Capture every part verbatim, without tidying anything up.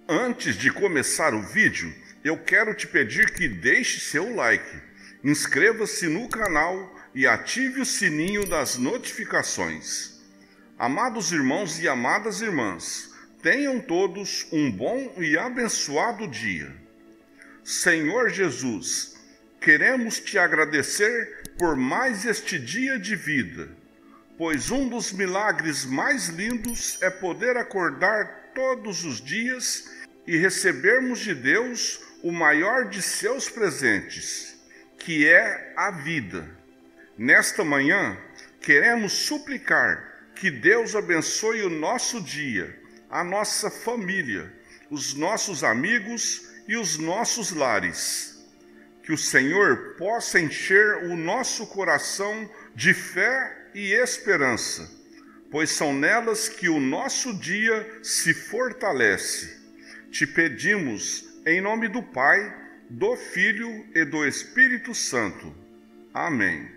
Antes de começar o vídeo, eu quero te pedir que deixe seu like, inscreva-se no canal e ative o sininho das notificações. Amados irmãos e amadas irmãs, tenham todos um bom e abençoado dia. Senhor Jesus, queremos te agradecer por mais este dia de vida, pois um dos milagres mais lindos é poder acordar todos os dias e recebermos de Deus o maior de seus presentes, que é a vida. Nesta manhã, queremos suplicar que Deus abençoe o nosso dia, a nossa família, os nossos amigos e os nossos lares. Que o Senhor possa encher o nosso coração de fé e esperança, pois são nelas que o nosso dia se fortalece. Te pedimos em nome do Pai, do Filho e do Espírito Santo. Amém.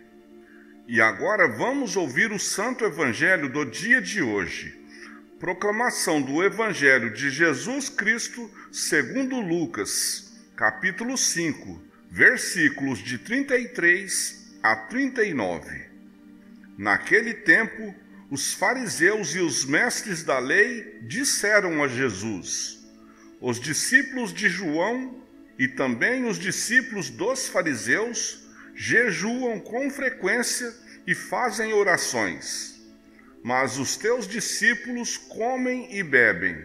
E agora vamos ouvir o Santo Evangelho do dia de hoje. Proclamação do Evangelho de Jesus Cristo segundo Lucas, capítulo cinco, versículos de trinta e três a trinta e nove. Naquele tempo, os fariseus e os mestres da lei disseram a Jesus: os discípulos de João e também os discípulos dos fariseus jejuam com frequência e fazem orações, mas os teus discípulos comem e bebem.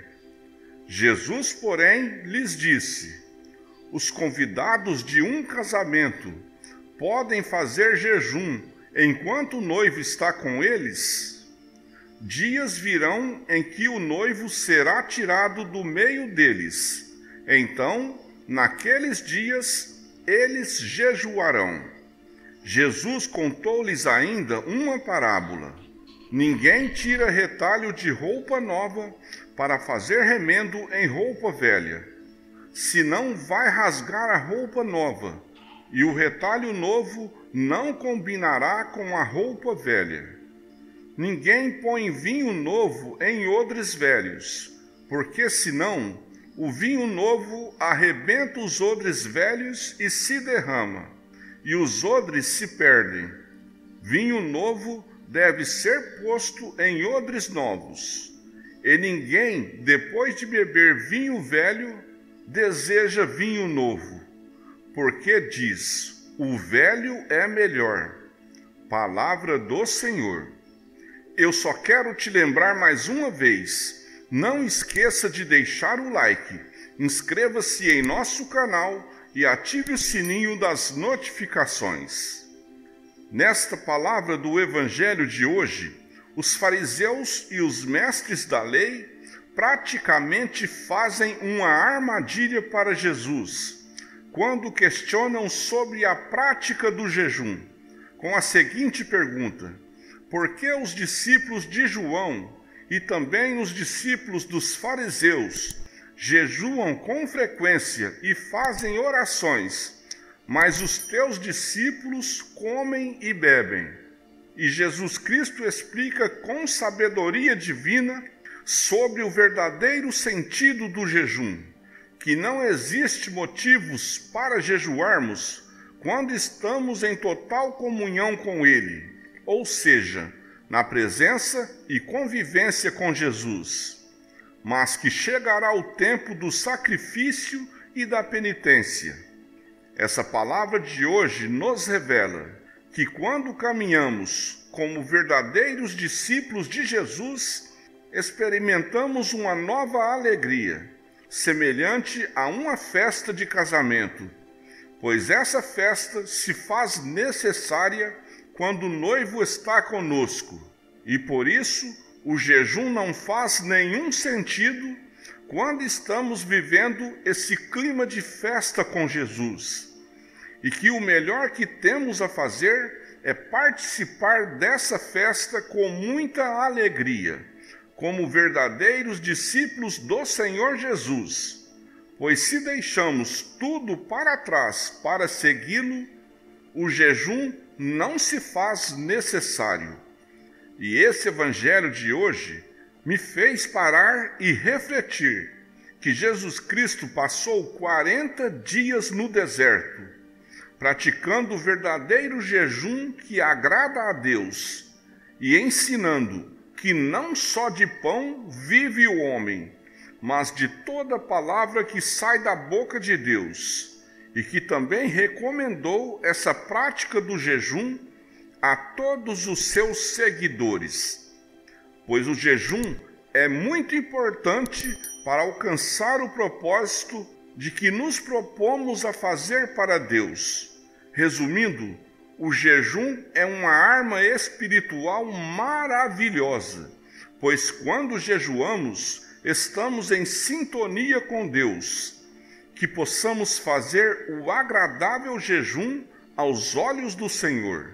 Jesus, porém, lhes disse: os convidados de um casamento podem fazer jejum enquanto o noivo está com eles? Dias virão em que o noivo será tirado do meio deles. Então, naqueles dias, eles jejuarão. Jesus contou-lhes ainda uma parábola. Ninguém tira retalho de roupa nova para fazer remendo em roupa velha. Senão vai rasgar a roupa nova, e o retalho novo não combinará com a roupa velha. Ninguém põe vinho novo em odres velhos, porque senão o vinho novo arrebenta os odres velhos e se derrama, e os odres se perdem. Vinho novo deve ser posto em odres novos, e ninguém, depois de beber vinho velho, deseja vinho novo, porque diz: o velho é melhor. Palavra do Senhor. Eu só quero te lembrar mais uma vez, não esqueça de deixar o like, inscreva-se em nosso canal e ative o sininho das notificações. Nesta palavra do Evangelho de hoje, os fariseus e os mestres da lei praticamente fazem uma armadilha para Jesus, quando questionam sobre a prática do jejum, com a seguinte pergunta: por que os discípulos de João e também os discípulos dos fariseus jejuam com frequência e fazem orações, mas os teus discípulos comem e bebem? E Jesus Cristo explica com sabedoria divina sobre o verdadeiro sentido do jejum, que não existe motivos para jejuarmos quando estamos em total comunhão com Ele, ou seja, na presença e convivência com Jesus, mas que chegará o tempo do sacrifício e da penitência. Essa palavra de hoje nos revela que quando caminhamos como verdadeiros discípulos de Jesus, experimentamos uma nova alegria, semelhante a uma festa de casamento, pois essa festa se faz necessária quando o noivo está conosco, e por isso o jejum não faz nenhum sentido quando estamos vivendo esse clima de festa com Jesus, e que o melhor que temos a fazer é participar dessa festa com muita alegria, como verdadeiros discípulos do Senhor Jesus, pois se deixamos tudo para trás para segui-lo, o jejum não se faz necessário. E esse evangelho de hoje me fez parar e refletir que Jesus Cristo passou quarenta dias no deserto, praticando o verdadeiro jejum que agrada a Deus e ensinando que não só de pão vive o homem, mas de toda palavra que sai da boca de Deus, e que também recomendou essa prática do jejum a todos os seus seguidores, pois o jejum é muito importante para alcançar o propósito de que nos propomos a fazer para Deus. Resumindo, o jejum é uma arma espiritual maravilhosa, pois quando jejuamos, estamos em sintonia com Deus, que possamos fazer o agradável jejum aos olhos do Senhor.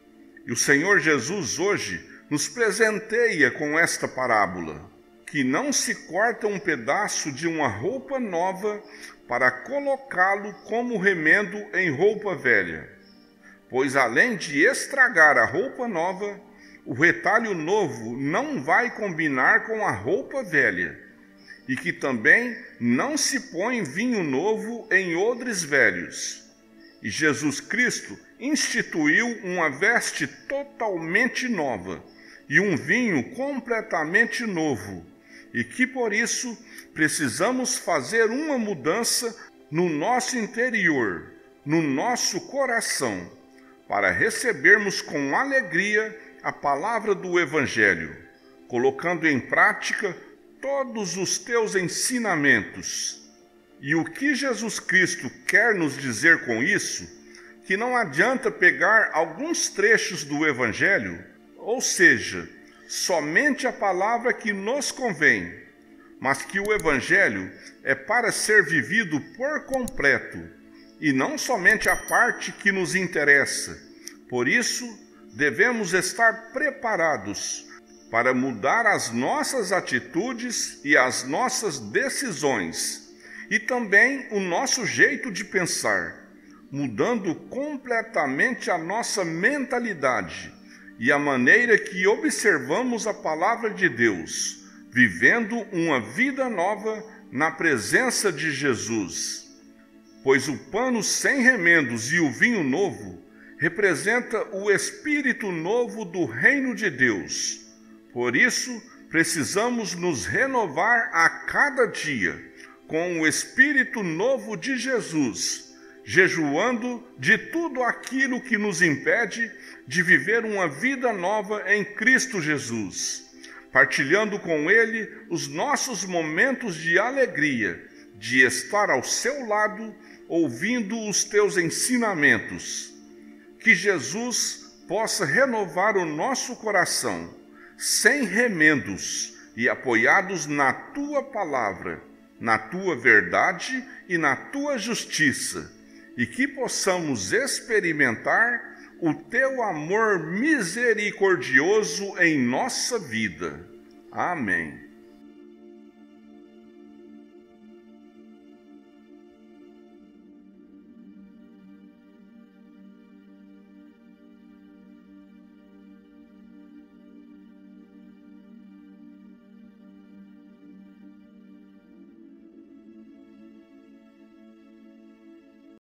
E o Senhor Jesus hoje nos presenteia com esta parábola, que não se corta um pedaço de uma roupa nova para colocá-lo como remendo em roupa velha, pois além de estragar a roupa nova, o retalho novo não vai combinar com a roupa velha, e que também não se põe vinho novo em odres velhos. E Jesus Cristo instituiu uma veste totalmente nova e um vinho completamente novo, e que por isso precisamos fazer uma mudança no nosso interior, no nosso coração, para recebermos com alegria a palavra do Evangelho, colocando em prática todos os teus ensinamentos. E o que Jesus Cristo quer nos dizer com isso? Que não adianta pegar alguns trechos do Evangelho, ou seja, somente a palavra que nos convém, mas que o Evangelho é para ser vivido por completo, e não somente a parte que nos interessa. Por isso, devemos estar preparados para mudar as nossas atitudes e as nossas decisões, e também o nosso jeito de pensar, mudando completamente a nossa mentalidade e a maneira que observamos a palavra de Deus, vivendo uma vida nova na presença de Jesus. Pois o pano sem remendos e o vinho novo representa o espírito novo do reino de Deus. Por isso, precisamos nos renovar a cada dia com o espírito novo de Jesus, jejuando de tudo aquilo que nos impede de viver uma vida nova em Cristo Jesus, partilhando com Ele os nossos momentos de alegria, de estar ao seu lado, ouvindo os teus ensinamentos. Que Jesus possa renovar o nosso coração, sem remendos e apoiados na tua palavra, na tua verdade e na tua justiça, e que possamos experimentar o teu amor misericordioso em nossa vida. Amém.